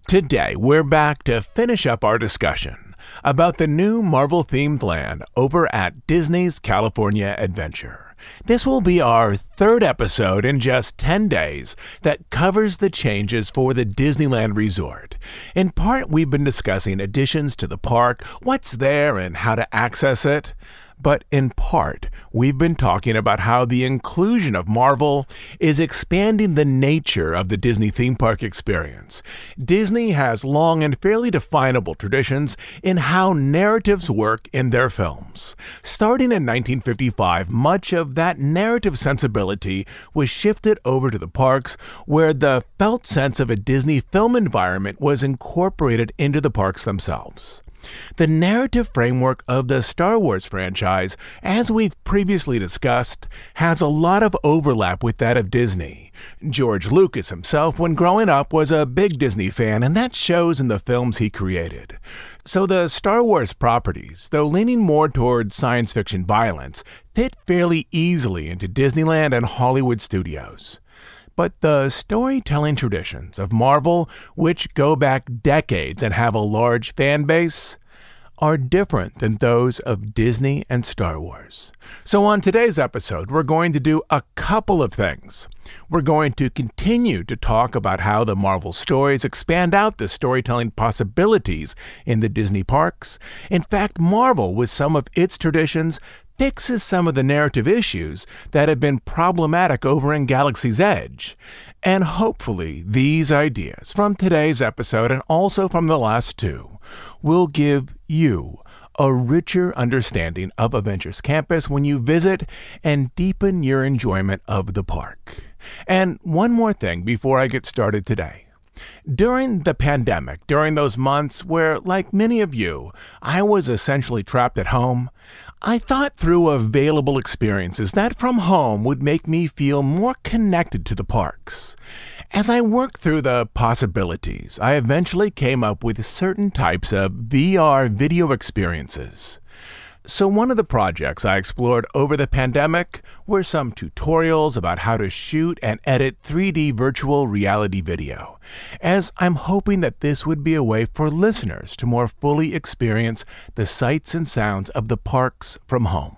Today, we're back to finish up our discussion about the new Marvel-themed land over at Disney's California Adventure. This will be our third episode in just 10 days that covers the changes for the Disneyland Resort. In part, we've been discussing additions to the park, what's there and how to access it. But in part, we've been talking about how the inclusion of Marvel is expanding the nature of the Disney theme park experience. Disney has long and fairly definable traditions in how narratives work in their films. Starting in 1955, much of that narrative sensibility was shifted over to the parks, where the felt sense of a Disney film environment was incorporated into the parks themselves. The narrative framework of the Star Wars franchise, as we've previously discussed, has a lot of overlap with that of Disney. George Lucas himself, when growing up, was a big Disney fan, and that shows in the films he created. So the Star Wars properties, though leaning more towards science fiction violence, fit fairly easily into Disneyland and Hollywood studios. But the storytelling traditions of Marvel, which go back decades and have a large fan base, are different than those of Disney and Star Wars. So on today's episode, we're going to do a couple of things. We're going to continue to talk about how the Marvel stories expand out the storytelling possibilities in the Disney parks. In fact, Marvel, with some of its traditions, fixes some of the narrative issues that have been problematic over in Galaxy's Edge. And hopefully, these ideas from today's episode and also from the last two will give you a richer understanding of Avengers Campus when you visit and deepen your enjoyment of the park. And one more thing before I get started today. During the pandemic, during those months where, like many of you, I was essentially trapped at home, I thought through available experiences that from home would make me feel more connected to the parks. As I worked through the possibilities, I eventually came up with certain types of VR video experiences. So one of the projects I explored over the pandemic were some tutorials about how to shoot and edit 3D virtual reality video, as I'm hoping that this would be a way for listeners to more fully experience the sights and sounds of the parks from home.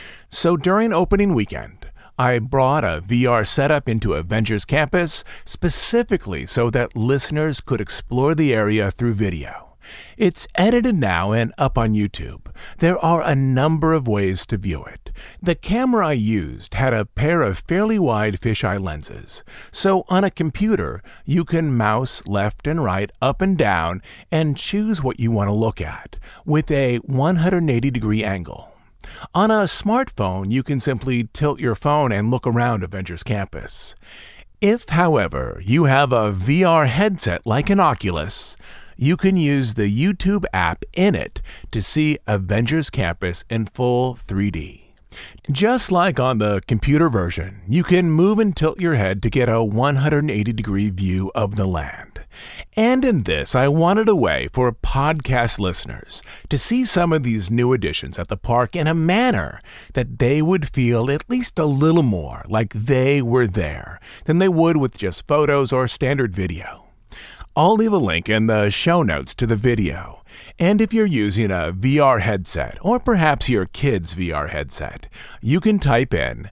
So during opening weekend, I brought a VR setup into Avengers Campus specifically so that listeners could explore the area through video. It's edited now and up on YouTube. There are a number of ways to view it. The camera I used had a pair of fairly wide fisheye lenses, so on a computer you can mouse left and right, up and down, and choose what you want to look at, with a 180-degree angle. On a smartphone, you can simply tilt your phone and look around Avengers Campus. If, however, you have a VR headset like an Oculus, you can use the YouTube app in it to see Avengers Campus in full 3D. Just like on the computer version, you can move and tilt your head to get a 180-degree view of the land. And in this, I wanted a way for podcast listeners to see some of these new additions at the park in a manner that they would feel at least a little more like they were there than they would with just photos or standard video. I'll leave a link in the show notes to the video, and if you're using a VR headset, or perhaps your kid's VR headset, you can type in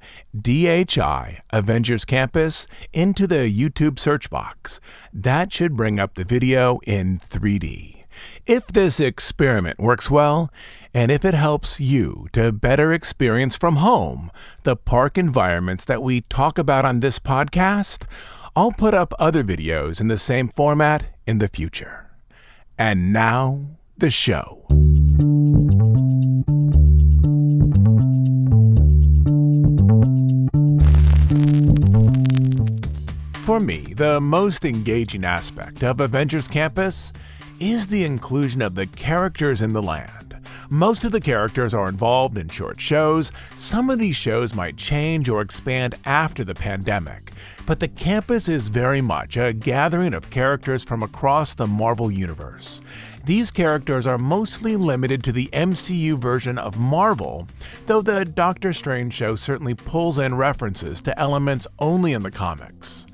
DHI Avengers Campus into the YouTube search box. That should bring up the video in 3D. If this experiment works well, and if it helps you to better experience from home the park environments that we talk about on this podcast, I'll put up other videos in the same format in the future. And now, the show. For me, the most engaging aspect of Avengers Campus is the inclusion of the characters in the land. Most of the characters are involved in short shows. Some of these shows might change or expand after the pandemic, but the campus is very much a gathering of characters from across the Marvel Universe. These characters are mostly limited to the MCU version of Marvel, though the Doctor Strange show certainly pulls in references to elements only in the comics.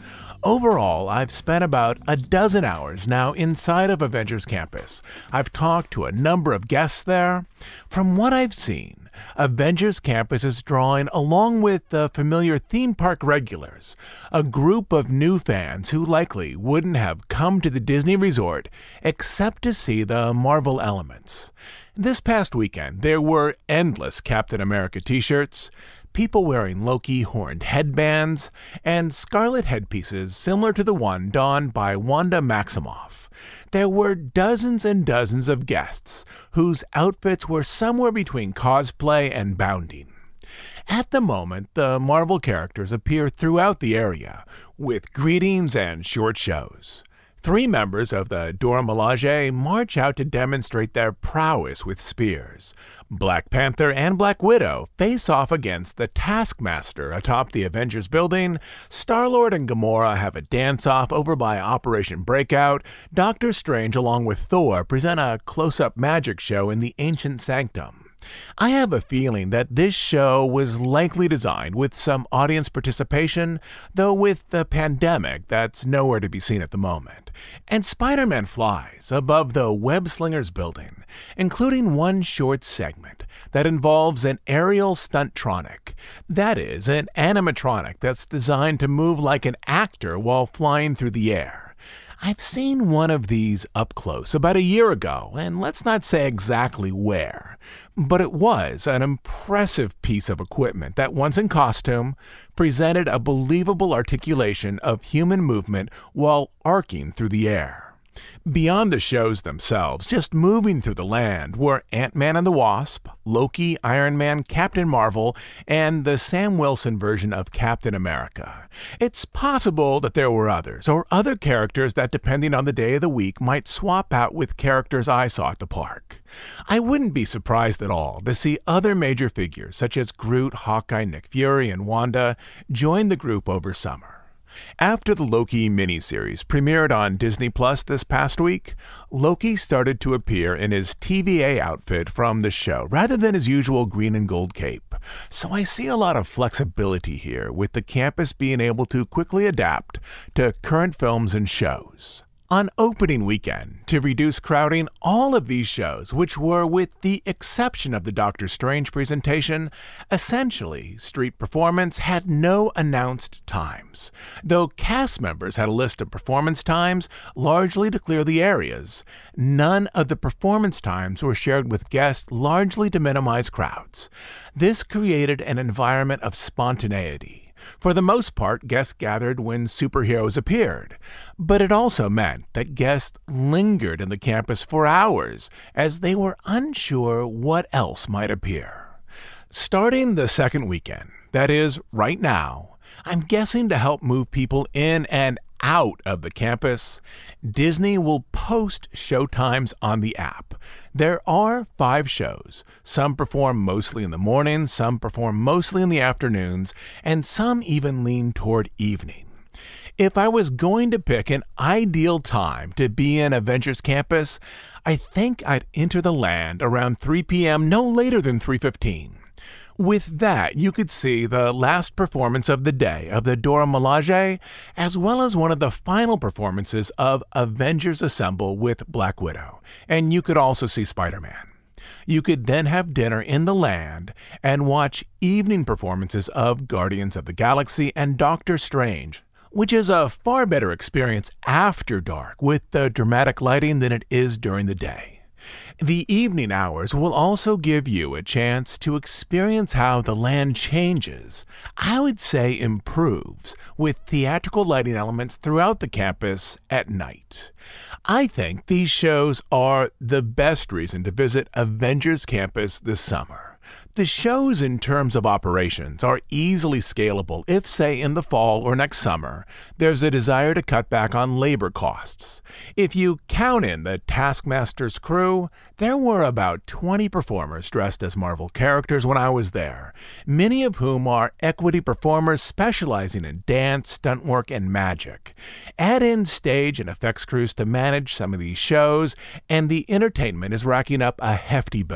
Overall, I've spent about a dozen hours now inside of Avengers Campus. I've talked to a number of guests there. From what I've seen, Avengers Campus is drawing, along with the familiar theme park regulars, a group of new fans who likely wouldn't have come to the Disney Resort except to see the Marvel elements. This past weekend, there were endless Captain America t-shirts, people wearing Loki horned headbands, and scarlet headpieces similar to the one donned by Wanda Maximoff. There were dozens and dozens of guests whose outfits were somewhere between cosplay and bounding. At the moment, the Marvel characters appear throughout the area, with greetings and short shows. 3 members of the Dora Milaje march out to demonstrate their prowess with spears. Black Panther and Black Widow face off against the Taskmaster atop the Avengers building. Star-Lord and Gamora have a dance-off over by Operation Breakout. Doctor Strange along with Thor present a close-up magic show in the Ancient Sanctum. I have a feeling that this show was likely designed with some audience participation, though with the pandemic, that's nowhere to be seen at the moment. And Spider-Man flies above the Web Slingers building, including one short segment that involves an aerial stunt-tronic. That is, an animatronic that's designed to move like an actor while flying through the air. I've seen one of these up close about a year ago, and let's not say exactly where, but it was an impressive piece of equipment that, once in costume, presented a believable articulation of human movement while arcing through the air. Beyond the shows themselves, just moving through the land, were Ant-Man and the Wasp, Loki, Iron Man, Captain Marvel, and the Sam Wilson version of Captain America. It's possible that there were others, or other characters that, depending on the day of the week, might swap out with characters I saw at the park. I wouldn't be surprised at all to see other major figures, such as Groot, Hawkeye, Nick Fury, and Wanda, join the group over summer. After the Loki miniseries premiered on Disney Plus this past week, Loki started to appear in his TVA outfit from the show rather than his usual green and gold cape. So I see a lot of flexibility here, with the campus being able to quickly adapt to current films and shows. On opening weekend, to reduce crowding, all of these shows, which were, with the exception of the Doctor Strange presentation, essentially street performance, had no announced times, though cast members had a list of performance times largely to clear the areas. None of the performance times were shared with guests, largely to minimize crowds. This created an environment of spontaneity. For the most part, guests gathered when superheroes appeared, but it also meant that guests lingered in the campus for hours as they were unsure what else might appear. Starting the second weekend, that is, right now, I'm guessing to help move people in and out of the campus, Disney will post showtimes on the app. There are 5 shows. Some perform mostly in the morning, some perform mostly in the afternoons, and some even lean toward evening. If I was going to pick an ideal time to be in Avengers Campus, I think I'd enter the land around 3 p.m., no later than 3:15. With that, you could see the last performance of the day of the Dora Milaje, as well as one of the final performances of Avengers Assemble with Black Widow, and you could also see Spider-Man. You could then have dinner in the land and watch evening performances of Guardians of the Galaxy and Doctor Strange, which is a far better experience after dark with the dramatic lighting than it is during the day. The evening hours will also give you a chance to experience how the land changes, I would say improves, with theatrical lighting elements throughout the campus at night. I think these shows are the best reason to visit Avengers Campus this summer. The shows in terms of operations are easily scalable if, say, in the fall or next summer, there's a desire to cut back on labor costs. If you count in the Taskmaster's crew, there were about 20 performers dressed as Marvel characters when I was there, many of whom are equity performers specializing in dance, stunt work, and magic. Add in stage and effects crews to manage some of these shows, and the entertainment is racking up a hefty bill.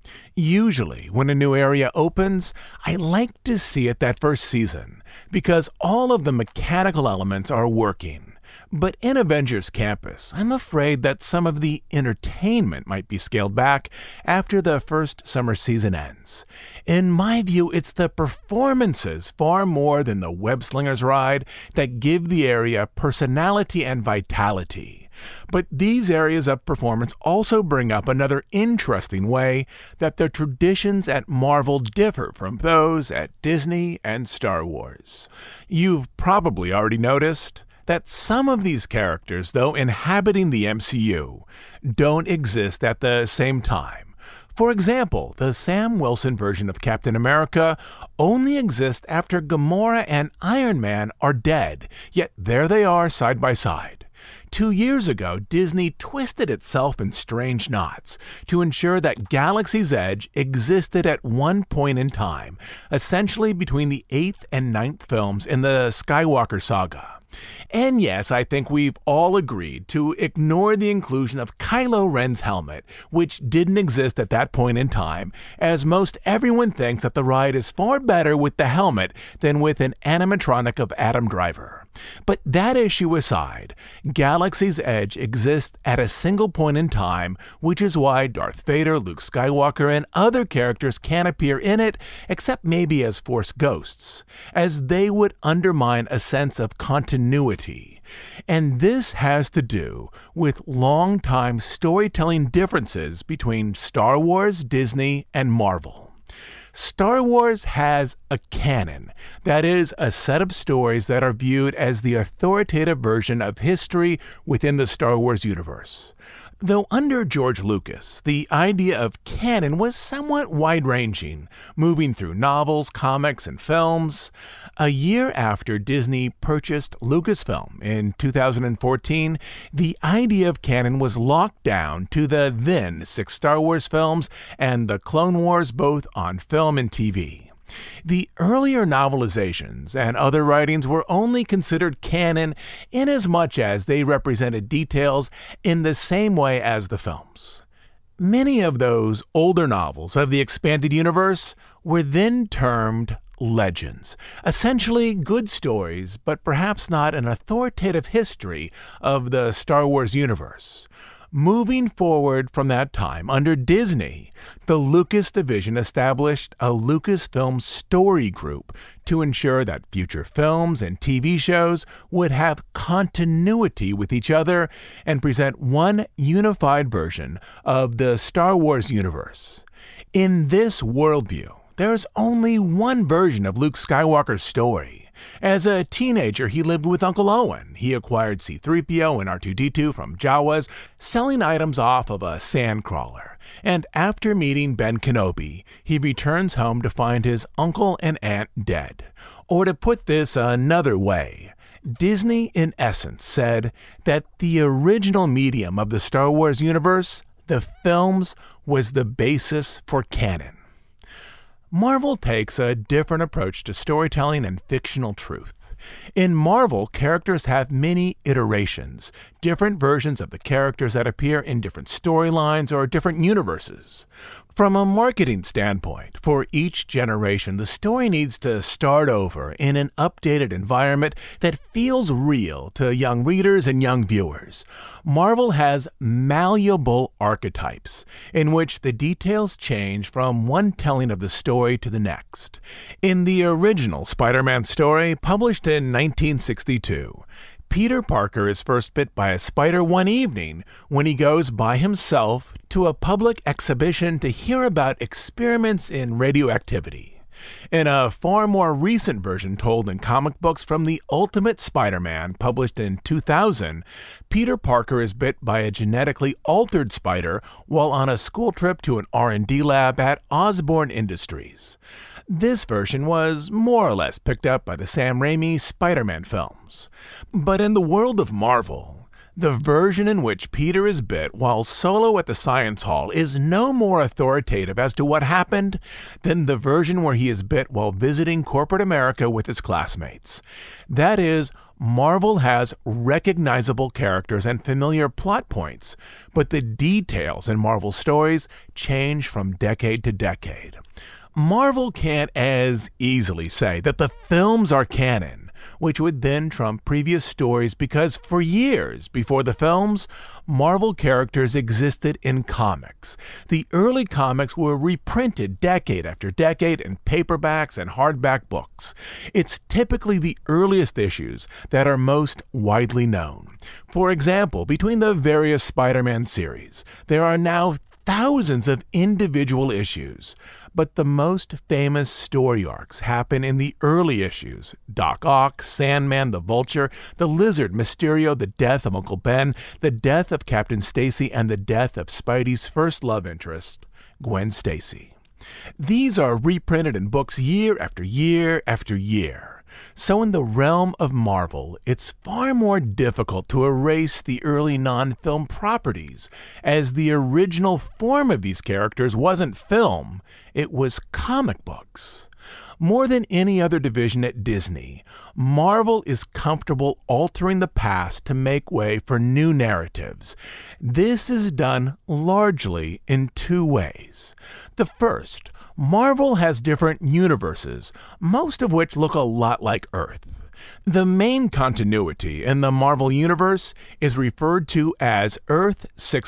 Usually, when a new area opens, I like to see it that first season, because all of the mechanical elements are working. But in Avengers Campus, I'm afraid that some of the entertainment might be scaled back after the first summer season ends. In my view, it's the performances far more than the web-slingers ride that give the area personality and vitality. But these areas of performance also bring up another interesting way that the traditions at Marvel differ from those at Disney and Star Wars. You've probably already noticed that some of these characters, though inhabiting the MCU, don't exist at the same time. For example, the Sam Wilson version of Captain America only exists after Gamora and Iron Man are dead, yet there they are side by side. 2 years ago, Disney twisted itself in strange knots to ensure that Galaxy's Edge existed at one point in time, essentially between the 8th and 9th films in the Skywalker saga. And yes, I think we've all agreed to ignore the inclusion of Kylo Ren's helmet, which didn't exist at that point in time, as most everyone thinks that the ride is far better with the helmet than with an animatronic of Adam Driver. But that issue aside, Galaxy's Edge exists at a single point in time, which is why Darth Vader, Luke Skywalker, and other characters can't appear in it, except maybe as Force ghosts, as they would undermine a sense of continuity. And this has to do with long-time storytelling differences between Star Wars, Disney, and Marvel. Star Wars has a canon, that is, a set of stories that are viewed as the authoritative version of history within the Star Wars universe. Though under George Lucas, the idea of canon was somewhat wide-ranging, moving through novels, comics, and films. A year after Disney purchased Lucasfilm in 2014, the idea of canon was locked down to the then 6 Star Wars films and the Clone Wars, both on film and TV. The earlier novelizations and other writings were only considered canon inasmuch as they represented details in the same way as the films. Many of those older novels of the expanded universe were then termed legends, essentially good stories, but perhaps not an authoritative history of the Star Wars universe. Moving forward from that time, under Disney, the Lucas division established a Lucasfilm Story Group to ensure that future films and TV shows would have continuity with each other and present one unified version of the Star Wars universe. In this worldview, there's only one version of Luke Skywalker's story. As a teenager, he lived with Uncle Owen. He acquired C-3PO and R2-D2 from Jawas, selling items off of a sandcrawler. And after meeting Ben Kenobi, he returns home to find his uncle and aunt dead. Or to put this another way, Disney, in essence, said that the original medium of the Star Wars universe, the films, was the basis for canon. Marvel takes a different approach to storytelling and fictional truth. In Marvel, characters have many iterations, different versions of the characters that appear in different storylines or different universes. From a marketing standpoint, for each generation, the story needs to start over in an updated environment that feels real to young readers and young viewers. Marvel has malleable archetypes, in which the details change from one telling of the story to the next. In the original Spider-Man story, published in 1962, Peter Parker is first bit by a spider one evening when he goes by himself to a public exhibition to hear about experiments in radioactivity. In a far more recent version told in comic books from The Ultimate Spider-Man, published in 2000, Peter Parker is bit by a genetically altered spider while on a school trip to an R&D lab at Osborn Industries. This version was more or less picked up by the Sam Raimi Spider-Man films. But in the world of Marvel, the version in which Peter is bit while solo at the science hall is no more authoritative as to what happened than the version where he is bit while visiting corporate America with his classmates. That is, Marvel has recognizable characters and familiar plot points, but the details in Marvel stories change from decade to decade. Marvel can't as easily say that the films are canon, which would then trump previous stories because for years before the films, Marvel characters existed in comics. The early comics were reprinted decade after decade in paperbacks and hardback books. It's typically the earliest issues that are most widely known. For example, between the various Spider-Man series, there are now thousands of individual issues, but the most famous story arcs happen in the early issues: Doc Ock, Sandman, the Vulture, the Lizard, Mysterio, the death of Uncle Ben, the death of Captain Stacy, and the death of Spidey's first love interest, Gwen Stacy. These are reprinted in books year after year after year. So in the realm of Marvel, it's far more difficult to erase the early non-film properties, as the original form of these characters wasn't film, it was comic books. More than any other division at Disney, Marvel is comfortable altering the past to make way for new narratives. This is done largely in two ways. The first, Marvel has different universes, most of which look a lot like Earth. The main continuity in the Marvel Universe is referred to as Earth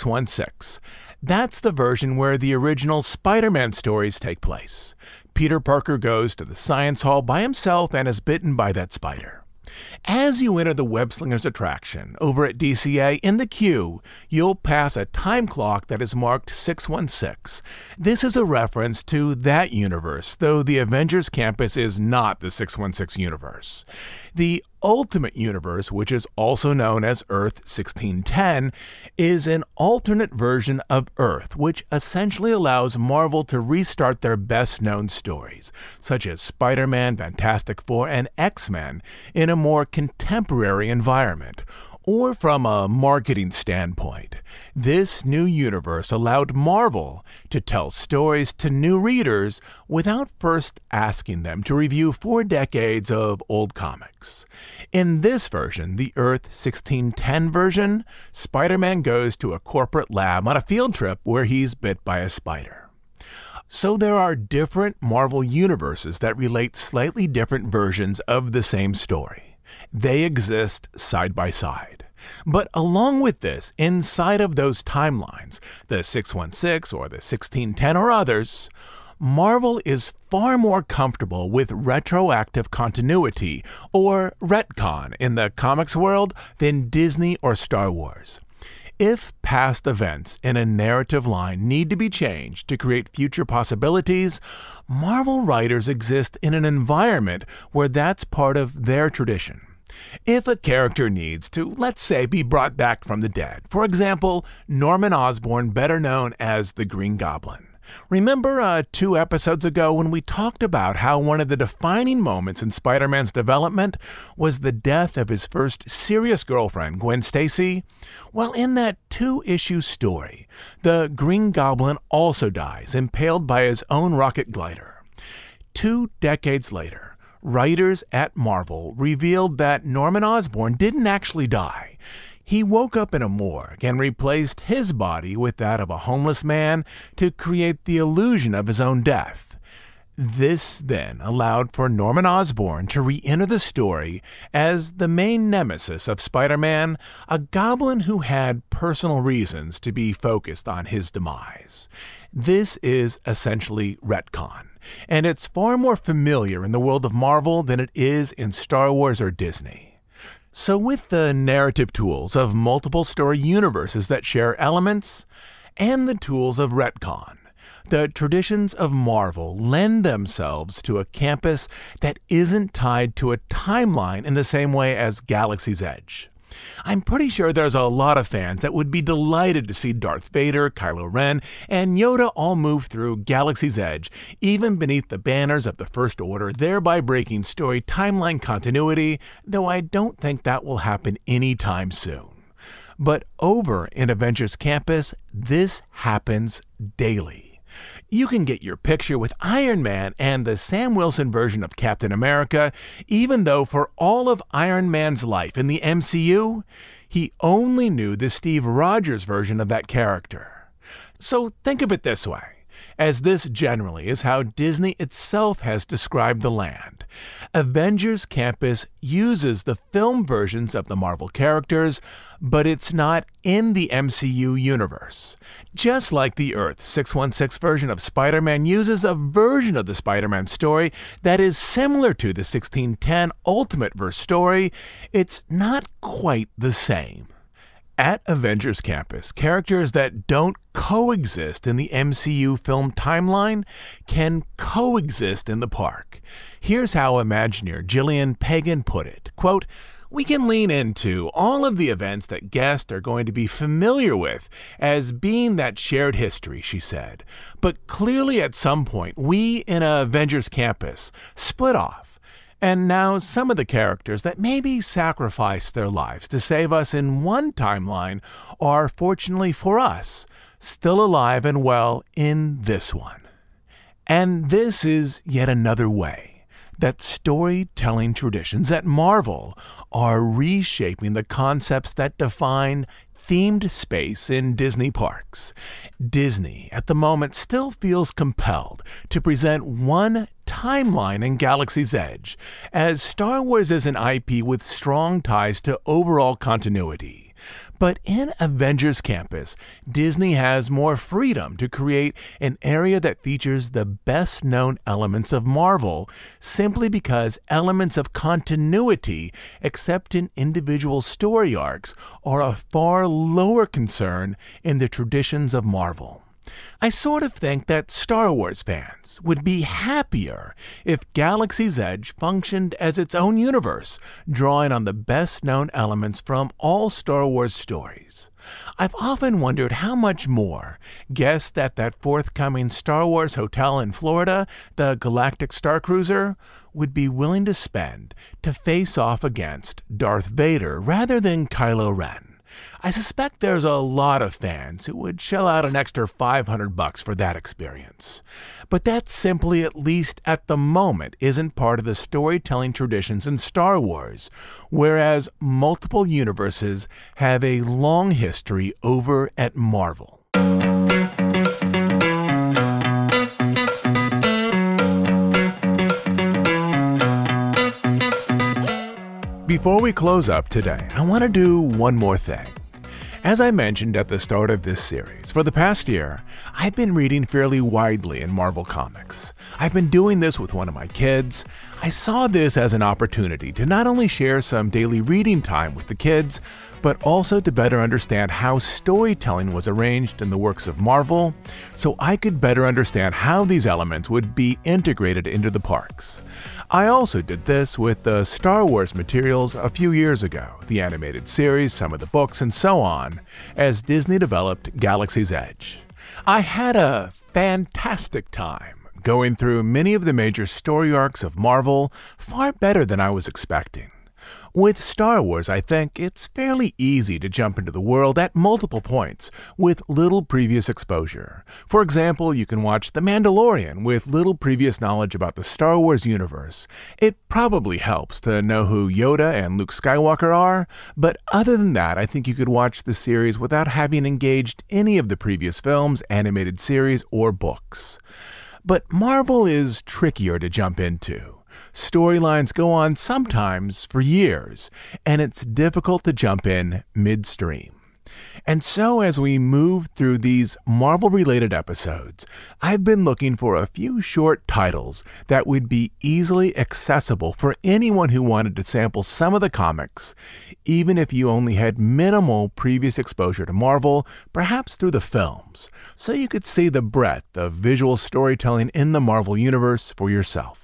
616. That's the version where the original Spider-Man stories take place. Peter Parker goes to the science hall by himself and is bitten by that spider. As you enter the Web Slingers attraction over at DCA, in the queue, you'll pass a time clock that is marked 616. This is a reference to that universe, though the Avengers Campus is not the 616 universe. The Ultimate Universe, which is also known as Earth 1610, is an alternate version of Earth, which essentially allows Marvel to restart their best-known stories, such as Spider-Man, Fantastic Four, and X-Men, in a more contemporary environment. Or from a marketing standpoint, this new universe allowed Marvel to tell stories to new readers without first asking them to review 4 decades of old comics. In this version, the Earth 1610 version, Spider-Man goes to a corporate lab on a field trip where he's bit by a spider. So there are different Marvel universes that relate slightly different versions of the same story. They exist side by side. But along with this, inside of those timelines, the 616 or the 1610 or others, Marvel is far more comfortable with retroactive continuity, or retcon, in the comics world than Disney or Star Wars. If past events in a narrative line need to be changed to create future possibilities, Marvel writers exist in an environment where that's part of their tradition. If a character needs to, let's say, be brought back from the dead, for example, Norman Osborn, better known as the Green Goblin. Remember 2 episodes ago when we talked about how one of the defining moments in Spider-Man's development was the death of his first serious girlfriend, Gwen Stacy? Well, in that 2-issue story, the Green Goblin also dies, impaled by his own rocket glider. 2 decades later, writers at Marvel revealed that Norman Osborn didn't actually die. He woke up in a morgue and replaced his body with that of a homeless man to create the illusion of his own death. This then allowed for Norman Osborn to re-enter the story as the main nemesis of Spider-Man, a goblin who had personal reasons to be focused on his demise. This is essentially retcon, and it's far more familiar in the world of Marvel than it is in Star Wars or Disney. So with the narrative tools of multiple story universes that share elements, and the tools of retcon, the traditions of Marvel lend themselves to a campus that isn't tied to a timeline in the same way as Galaxy's Edge. I'm pretty sure there's a lot of fans that would be delighted to see Darth Vader, Kylo Ren, and Yoda all move through Galaxy's Edge, even beneath the banners of the First Order, thereby breaking story timeline continuity, though I don't think that will happen anytime soon. But over in Avengers Campus, this happens daily. You can get your picture with Iron Man and the Sam Wilson version of Captain America, even though for all of Iron Man's life in the MCU, he only knew the Steve Rogers version of that character. So think of it this way, as this generally is how Disney itself has described the land. Avengers Campus uses the film versions of the Marvel characters, but it's not in the MCU universe. Just like the Earth 616 version of Spider-Man uses a version of the Spider-Man story that is similar to the 1610 Ultimate Verse story, it's not quite the same. At Avengers Campus, characters that don't coexist in the MCU film timeline can coexist in the park. Here's how Imagineer Jillian Pagan put it, quote, "We can lean into all of the events that guests are going to be familiar with as being that shared history," she said. "But clearly at some point, we in Avengers Campus split off. And now some of the characters that maybe sacrificed their lives to save us in one timeline are, fortunately for us, still alive and well in this one." And this is yet another way that storytelling traditions at Marvel are reshaping the concepts that define themed space in Disney parks. Disney, at the moment, still feels compelled to present one timeline in Galaxy's Edge, as Star Wars is an IP with strong ties to overall continuity. But in Avengers Campus, Disney has more freedom to create an area that features the best-known elements of Marvel, simply because elements of continuity, except in individual story arcs, are a far lower concern in the traditions of Marvel. I sort of think that Star Wars fans would be happier if Galaxy's Edge functioned as its own universe, drawing on the best-known elements from all Star Wars stories. I've often wondered how much more guests at that forthcoming Star Wars hotel in Florida, the Galactic Star Cruiser, would be willing to spend to face off against Darth Vader rather than Kylo Ren. I suspect there's a lot of fans who would shell out an extra $500 for that experience. But that simply, at least at the moment, isn't part of the storytelling traditions in Star Wars, whereas multiple universes have a long history over at Marvel. Before we close up today, I want to do one more thing. As I mentioned at the start of this series, for the past year, I've been reading fairly widely in Marvel Comics. I've been doing this with one of my kids. I saw this as an opportunity to not only share some daily reading time with the kids, but also to better understand how storytelling was arranged in the works of Marvel, so I could better understand how these elements would be integrated into the parks. I also did this with the Star Wars materials a few years ago, the animated series, some of the books, and so on, as Disney developed Galaxy's Edge. I had a fantastic time going through many of the major story arcs of Marvel, far better than I was expecting. With Star Wars, I think it's fairly easy to jump into the world at multiple points with little previous exposure. For example, you can watch The Mandalorian with little previous knowledge about the Star Wars universe. It probably helps to know who Yoda and Luke Skywalker are, but other than that, I think you could watch the series without having engaged any of the previous films, animated series, or books. But Marvel is trickier to jump into. Storylines go on sometimes for years, and it's difficult to jump in midstream. And so as we move through these Marvel-related episodes, I've been looking for a few short titles that would be easily accessible for anyone who wanted to sample some of the comics, even if you only had minimal previous exposure to Marvel, perhaps through the films, so you could see the breadth of visual storytelling in the Marvel Universe for yourself.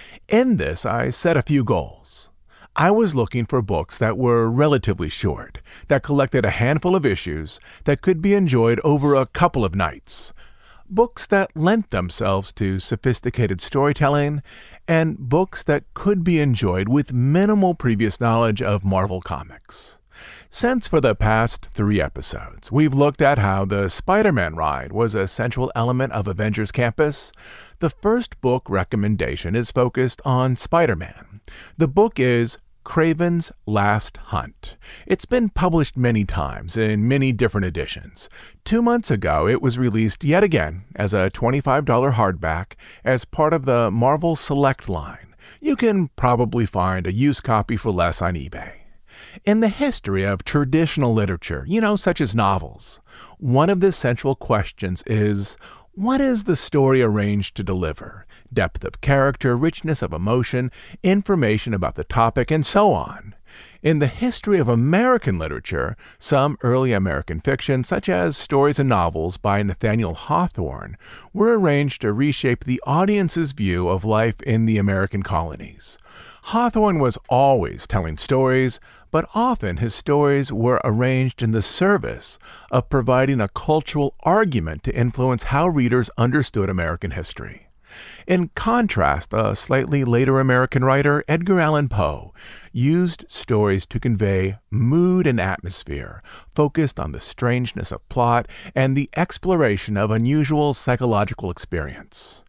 In this, I set a few goals. I was looking for books that were relatively short, that collected a handful of issues, that could be enjoyed over a couple of nights. Books that lent themselves to sophisticated storytelling, and books that could be enjoyed with minimal previous knowledge of Marvel Comics. Since for the past 3 episodes, we've looked at how the Spider-Man ride was a central element of Avengers Campus, the first book recommendation is focused on Spider-Man. The book is Kraven's Last Hunt. It's been published many times in many different editions. 2 months ago, it was released yet again as a $25 hardback as part of the Marvel Select line. You can probably find a used copy for less on eBay. In the history of traditional literature, such as novels, one of the central questions is, what is the story arranged to deliver? Depth of character, richness of emotion, information about the topic, and so on. In the history of American literature, some early American fiction, such as stories and novels by Nathaniel Hawthorne, were arranged to reshape the audience's view of life in the American colonies. Hawthorne was always telling stories, but often his stories were arranged in the service of providing a cultural argument to influence how readers understood American history. In contrast, a slightly later American writer, Edgar Allan Poe, used stories to convey mood and atmosphere, focused on the strangeness of plot and the exploration of unusual psychological experience.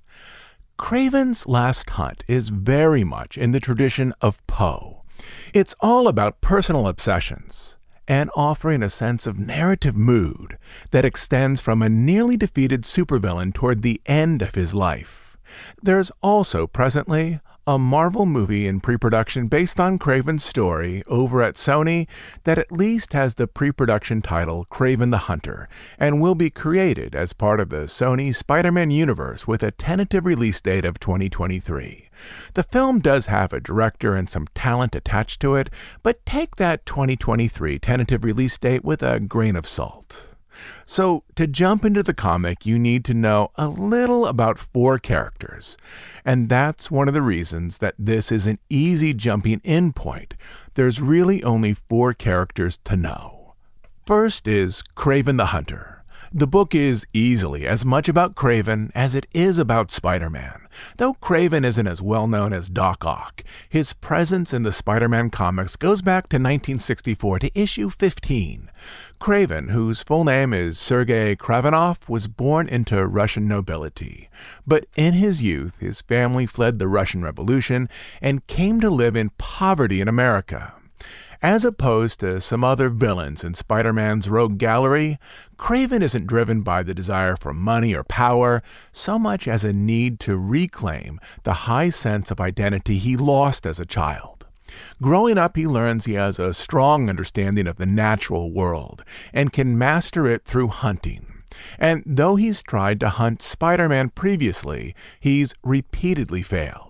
Kraven's Last Hunt is very much in the tradition of Poe. It's all about personal obsessions and offering a sense of narrative mood that extends from a nearly defeated supervillain toward the end of his life. There's also presently a Marvel movie in pre-production based on Kraven's story over at Sony that at least has the pre-production title Kraven the Hunter and will be created as part of the Sony Spider-Man universe with a tentative release date of 2023. The film does have a director and some talent attached to it, but take that 2023 tentative release date with a grain of salt. So, to jump into the comic, you need to know a little about 4 characters, and that's one of the reasons that this is an easy jumping in point. There's really only 4 characters to know. First is Kraven the Hunter. The book is easily as much about Kraven as it is about Spider-Man. Though Kraven isn't as well known as Doc Ock, his presence in the Spider-Man comics goes back to 1964 to issue 15. Kraven, whose full name is Sergei Kravenov, was born into Russian nobility. But in his youth, his family fled the Russian Revolution and came to live in poverty in America. As opposed to some other villains in Spider-Man's rogue gallery, Kraven isn't driven by the desire for money or power so much as a need to reclaim the high sense of identity he lost as a child. Growing up, he learns he has a strong understanding of the natural world and can master it through hunting. And though he's tried to hunt Spider-Man previously, he's repeatedly failed.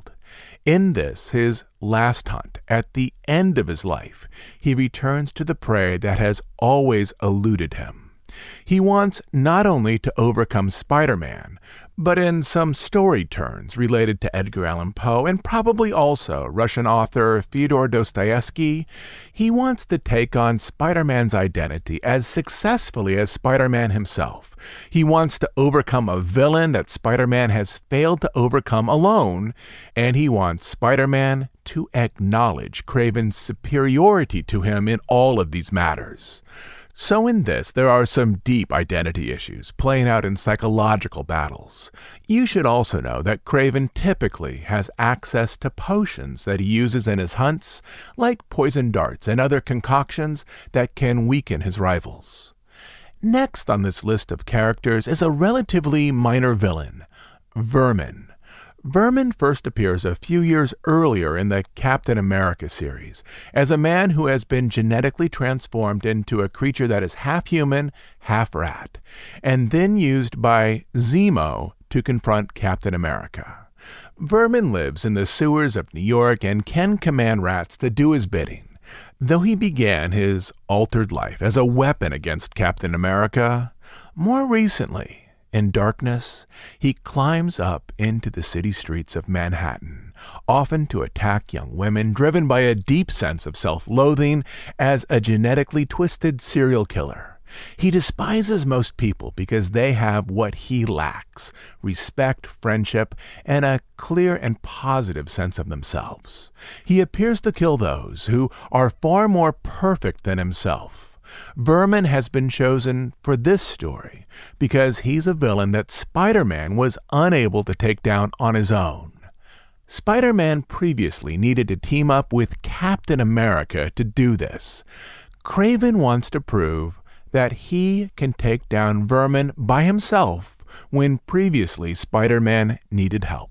In this, his last hunt, at the end of his life, he returns to the prey that has always eluded him. He wants not only to overcome Spider-Man, but in some story turns related to Edgar Allan Poe and probably also Russian author Fyodor Dostoevsky, he wants to take on Spider-Man's identity as successfully as Spider-Man himself. He wants to overcome a villain that Spider-Man has failed to overcome alone, and he wants Spider-Man to acknowledge Kraven's superiority to him in all of these matters. So in this, there are some deep identity issues playing out in psychological battles. You should also know that Kraven typically has access to potions that he uses in his hunts, like poison darts and other concoctions that can weaken his rivals. Next on this list of characters is a relatively minor villain, Vermin. Vermin first appears a few years earlier in the Captain America series as a man who has been genetically transformed into a creature that is half human, half rat, and then used by Zemo to confront Captain America. Vermin lives in the sewers of New York and can command rats to do his bidding. Though he began his altered life as a weapon against Captain America, more recently, in darkness, he climbs up into the city streets of Manhattan, often to attack young women, driven by a deep sense of self-loathing as a genetically twisted serial killer. He despises most people because they have what he lacks: respect, friendship, and a clear and positive sense of themselves. He appears to kill those who are far more perfect than himself. Vermin has been chosen for this story because he's a villain that Spider-Man was unable to take down on his own. Spider-Man previously needed to team up with Captain America to do this. Kraven wants to prove that he can take down Vermin by himself when previously Spider-Man needed help.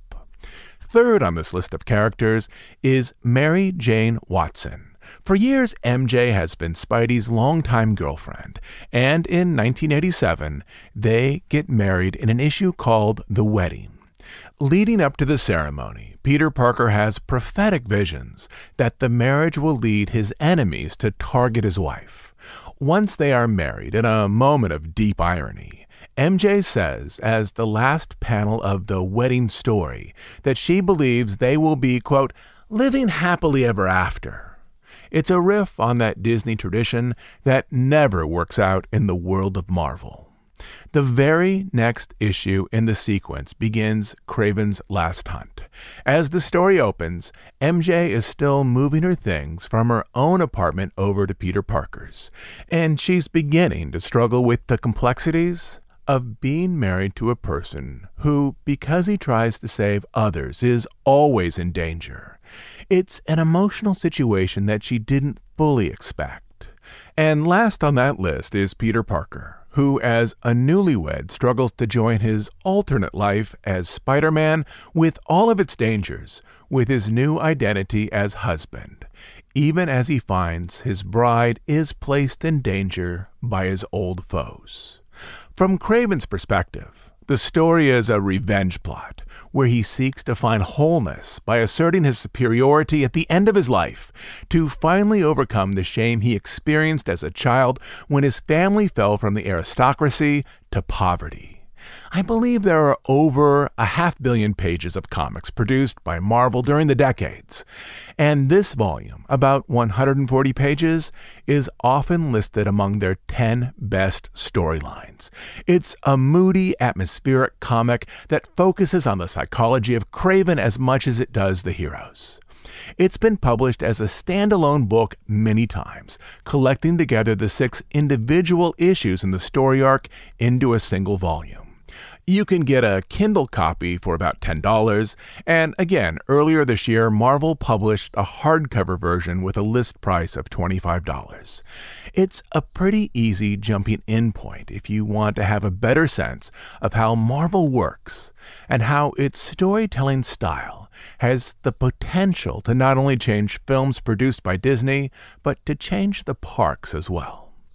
Third on this list of characters is Mary Jane Watson. For years, MJ has been Spidey's longtime girlfriend, and in 1987, they get married in an issue called The Wedding. Leading up to the ceremony, Peter Parker has prophetic visions that the marriage will lead his enemies to target his wife. Once they are married, in a moment of deep irony, MJ says, as the last panel of the wedding story, that she believes they will be, quote, living happily ever after. It's a riff on that Disney tradition that never works out in the world of Marvel. The very next issue in the sequence begins Kraven's Last Hunt. As the story opens, MJ is still moving her things from her own apartment over to Peter Parker's, and she's beginning to struggle with the complexities of being married to a person who, because he tries to save others, is always in danger. It's an emotional situation that she didn't fully expect. And last on that list is Peter Parker, who, as a newlywed, struggles to join his alternate life as Spider-Man with all of its dangers, with his new identity as husband, even as he finds his bride is placed in danger by his old foes. From Kraven's perspective, the story is a revenge plot, where he seeks to find wholeness by asserting his superiority at the end of his life, to finally overcome the shame he experienced as a child when his family fell from the aristocracy to poverty. I believe there are over 500 million pages of comics produced by Marvel during the decades, and this volume, about 140 pages, is often listed among their 10 best storylines. It's a moody, atmospheric comic that focuses on the psychology of Kraven as much as it does the heroes. It's been published as a standalone book many times, collecting together the 6 individual issues in the story arc into a single volume. You can get a Kindle copy for about $10, and again, earlier this year, Marvel published a hardcover version with a list price of $25. It's a pretty easy jumping in point if you want to have a better sense of how Marvel works and how its storytelling style has the potential to not only change films produced by Disney, but to change the parks as well.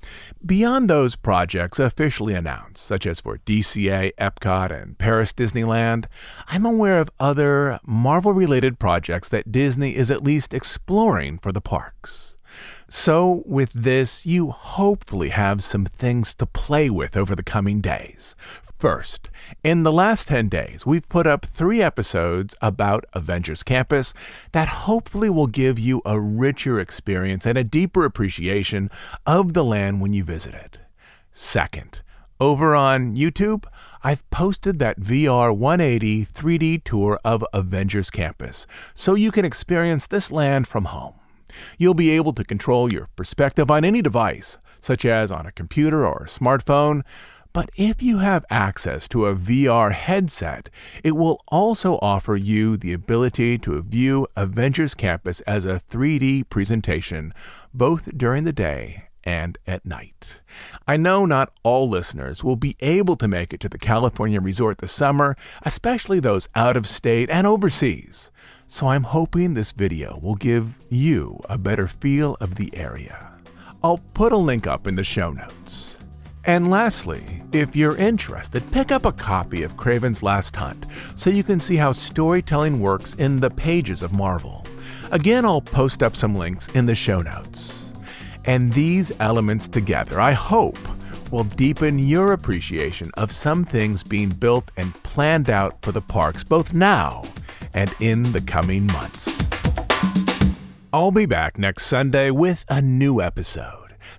Beyond those projects officially announced, such as for DCA, Epcot, and Paris Disneyland, I'm aware of other Marvel-related projects that Disney is at least exploring for the parks. So with this, you hopefully have some things to play with over the coming days. First, in the last 10 days, we've put up 3 episodes about Avengers Campus that hopefully will give you a richer experience and a deeper appreciation of the land when you visit it. Second, over on YouTube, I've posted that VR 180 3D tour of Avengers Campus, so you can experience this land from home. You'll be able to control your perspective on any device, such as on a computer or a smartphone. But if you have access to a VR headset, it will also offer you the ability to view Avengers Campus as a 3D presentation, both during the day and at night. I know not all listeners will be able to make it to the California resort this summer, especially those out of state and overseas. So I'm hoping this video will give you a better feel of the area. I'll put a link up in the show notes. And lastly, if you're interested, pick up a copy of Kraven's Last Hunt so you can see how storytelling works in the pages of Marvel. Again, I'll post up some links in the show notes. And these elements together, I hope, will deepen your appreciation of some things being built and planned out for the parks both now and in the coming months. I'll be back next Sunday with a new episode.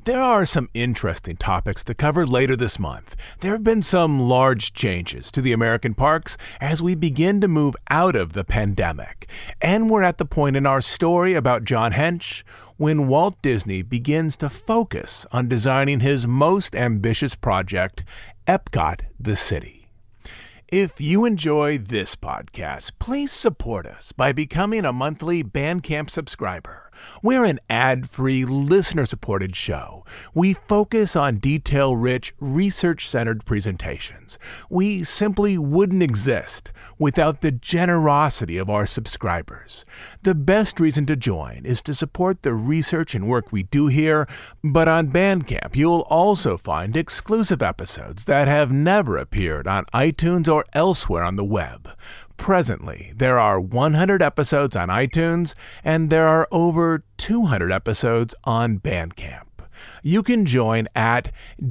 There are some interesting topics to cover later this month. There have been some large changes to the American parks as we begin to move out of the pandemic. And we're at the point in our story about John Hench when Walt Disney begins to focus on designing his most ambitious project, Epcot the City. If you enjoy this podcast, please support us by becoming a monthly Bandcamp subscriber. We're an ad-free, listener-supported show. We focus on detail-rich, research-centered presentations. We simply wouldn't exist without the generosity of our subscribers. The best reason to join is to support the research and work we do here, but on Bandcamp you'll also find exclusive episodes that have never appeared on iTunes or elsewhere on the web. Presently, there are 100 episodes on iTunes, and there are over 200 episodes on Bandcamp. You can join at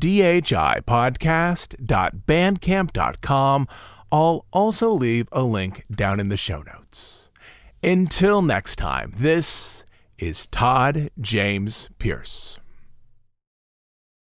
dhipodcast.bandcamp.com. I'll also leave a link down in the show notes. Until next time, this is Todd James Pierce.